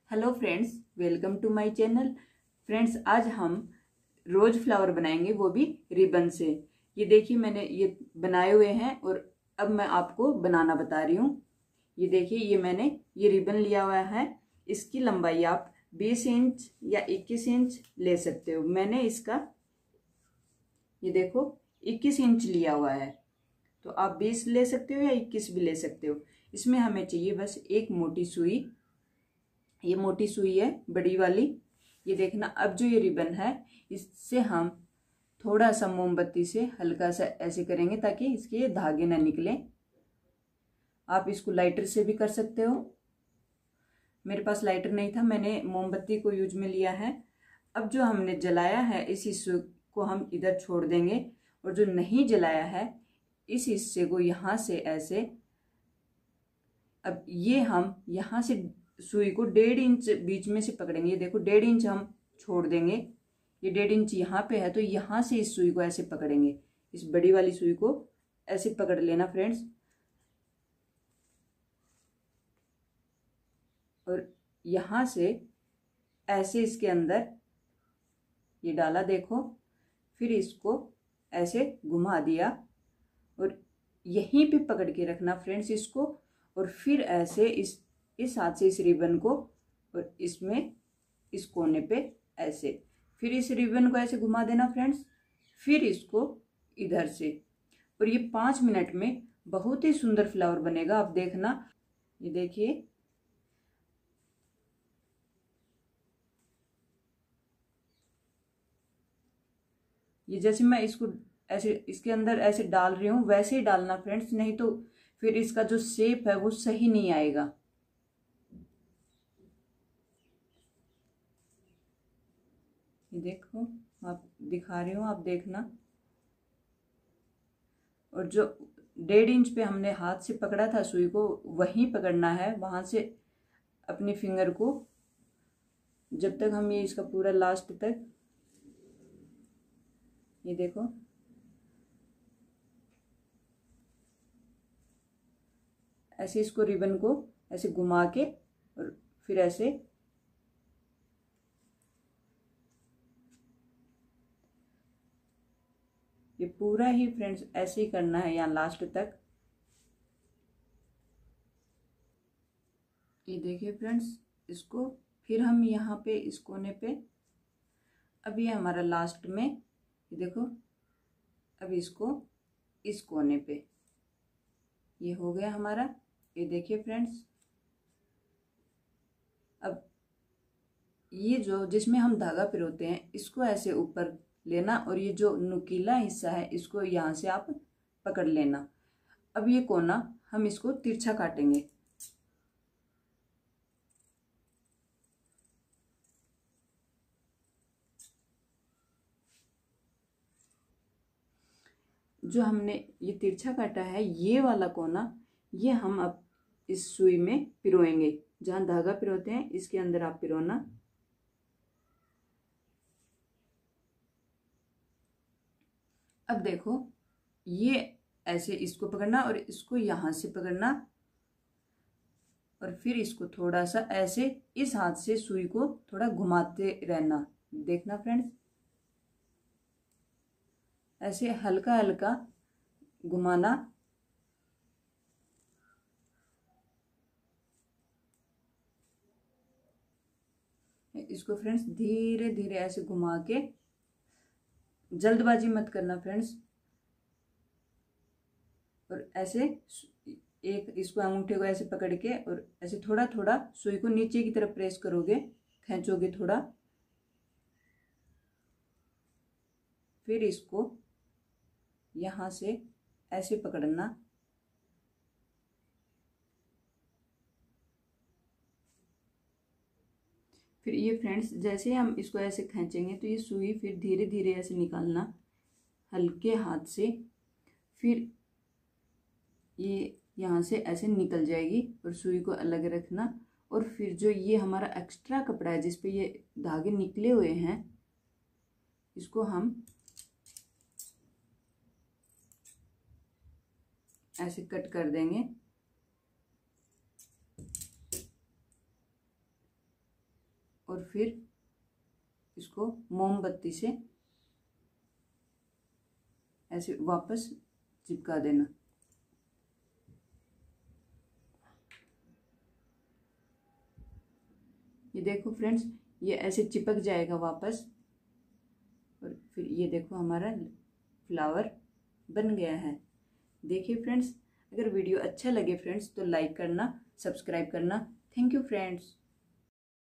Hello friends, welcome to my channel. Friends, आज हम रोज flower बनाएंगे, वो भी रिबन से। ये देखिए, मैंने ये बनाए हुए हैं और अब मैं आपको बनाना बता रही हूँ। ये देखिए, ये मैंने ये रिबन लिया हुआ है। इसकी लंबाई आप 20 इंच या 21 इंच ले सकते हो। मैंने इसका ये देखो 21 इंच लिया हुआ है, तो आप 20 ले सकते हो या 21 भी ले सकते हो। इसमें हमें चाहिए बस एक मोटी सुई। ये मोटी सुई है, बड़ी वाली। ये देखना, अब जो ये रिबन है इससे हम थोड़ा सा मोमबत्ती से हल्का सा ऐसे करेंगे ताकि इसके धागे ना निकले। आप इसको लाइटर से भी कर सकते हो। मेरे पास लाइटर नहीं था, मैंने मोमबत्ती को यूज में लिया है। अब जो हमने जलाया है इस हिस्से को हम इधर छोड़ देंगे, और जो नहीं जलाया है इस हिस्से को यहाँ से ऐसे, अब ये हम यहाँ से सुई को 1.5 इंच बीच में से पकड़ेंगे। ये देखो 1.5 इंच हम छोड़ देंगे। ये 1.5 इंच यहाँ पे है, तो यहाँ से इस सुई को ऐसे पकड़ेंगे। इस बड़ी वाली सुई को ऐसे पकड़ लेना फ्रेंड्स, और यहाँ से ऐसे इसके अंदर ये डाला, देखो। फिर इसको ऐसे घुमा दिया और यहीं पे पकड़ के रखना फ्रेंड्स इसको। और फिर ऐसे इस हाथ से इस रिबन को, और इसमें इस कोने पे ऐसे, फिर इस रिबन को ऐसे घुमा देना फ्रेंड्स। फिर इसको इधर से, और ये 5 मिनट में बहुत ही सुंदर फ्लावर बनेगा। आप देखना, ये देखिए, ये जैसे मैं इसको ऐसे इसके अंदर ऐसे डाल रही हूँ वैसे ही डालना फ्रेंड्स, नहीं तो फिर इसका जो शेप है वो सही नहीं आएगा। ये देखो, आप दिखा रही हूँ, आप देखना। और जो 1.5 इंच पे हमने हाथ से पकड़ा था सुई को, वहीं पकड़ना है, वहां से अपनी फिंगर को, जब तक हम ये इसका पूरा लास्ट तक, ये देखो, ऐसे इसको रिबन को ऐसे घुमा के, और फिर ऐसे ये पूरा ही फ्रेंड्स ऐसे ही करना है यहाँ लास्ट तक। ये देखिए फ्रेंड्स, इसको फिर हम यहाँ पे इस कोने पे, अब ये हमारा लास्ट में, ये देखो, अब इसको इस कोने पे, ये हो गया हमारा। ये देखिए फ्रेंड्स, अब ये जो जिसमें हम धागा पिरोते हैं इसको ऐसे ऊपर लेना, और ये जो नुकीला हिस्सा है इसको यहाँ से आप पकड़ लेना। अब ये कोना हम इसको तिरछा काटेंगे। जो हमने ये तिरछा काटा है, ये वाला कोना, ये हम अब इस सुई में पिरोएंगे। जहां धागा पिरोते हैं इसके अंदर आप पिरोना। अब देखो, ये ऐसे इसको पकड़ना और इसको यहां से पकड़ना, और फिर इसको थोड़ा सा ऐसे इस हाथ से सुई को थोड़ा घुमाते रहना। देखना फ्रेंड्स, ऐसे हल्का हल्का घुमाना। इसको फ्रेंड्स धीरे धीरे ऐसे घुमा के, जल्दबाजी मत करना फ्रेंड्स। और ऐसे एक इसको अंगूठे को ऐसे पकड़ के, और ऐसे थोड़ा थोड़ा सुई को नीचे की तरफ प्रेस करोगे, खींचोगे थोड़ा। फिर इसको यहां से ऐसे पकड़ना। फिर ये फ्रेंड्स जैसे हम इसको ऐसे खींचेंगे तो ये सुई फिर धीरे धीरे ऐसे निकालना हल्के हाथ से। फिर ये यहाँ से ऐसे निकल जाएगी, और सुई को अलग रखना। और फिर जो ये हमारा एक्स्ट्रा कपड़ा है जिसपे ये धागे निकले हुए हैं, इसको हम ऐसे कट कर देंगे। और फिर इसको मोमबत्ती से ऐसे वापस चिपका देना। ये देखो फ्रेंड्स, ये ऐसे चिपक जाएगा वापस। और फिर ये देखो हमारा फ्लावर बन गया है। देखिए फ्रेंड्स, अगर वीडियो अच्छा लगे फ्रेंड्स तो लाइक करना, सब्सक्राइब करना। Thank you friends.